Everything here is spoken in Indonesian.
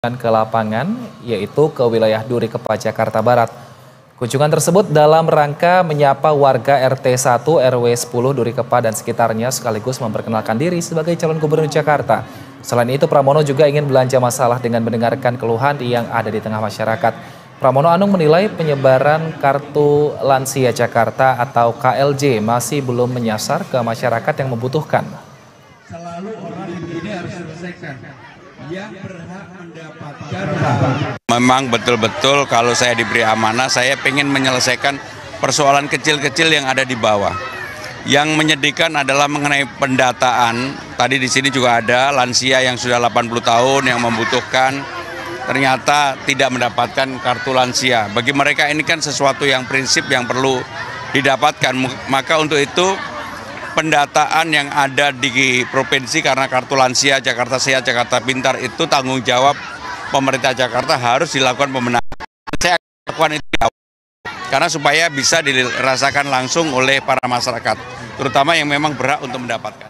ke lapangan, yaitu ke wilayah Durikepa, Jakarta Barat. Kunjungan tersebut dalam rangka menyapa warga RT 1 RW 10 Durikepa dan sekitarnya sekaligus memperkenalkan diri sebagai calon gubernur Jakarta. Selain itu, Pramono juga ingin belanja masalah dengan mendengarkan keluhan yang ada di tengah masyarakat. Pramono Anung menilai penyebaran Kartu Lansia Jakarta atau KLJ masih belum menyasar ke masyarakat yang membutuhkan. Selalu orang ini harus selesaikan yang berhak mendapatkan. Memang betul-betul kalau saya diberi amanah, saya ingin menyelesaikan persoalan kecil-kecil yang ada di bawah. Yang menyedihkan adalah mengenai pendataan. Tadi di sini juga ada lansia yang sudah 80 tahun yang membutuhkan, ternyata tidak mendapatkan kartu lansia. Bagi mereka ini kan sesuatu yang prinsip yang perlu didapatkan. Maka untuk itu pendataan yang ada di provinsi karena kartu lansia Jakarta Sehat, Jakarta Pintar itu tanggung jawab pemerintah Jakarta harus dilakukan pembenahan. Saya akan lakukan itu karena supaya bisa dirasakan langsung oleh para masyarakat, terutama yang memang berhak untuk mendapatkan.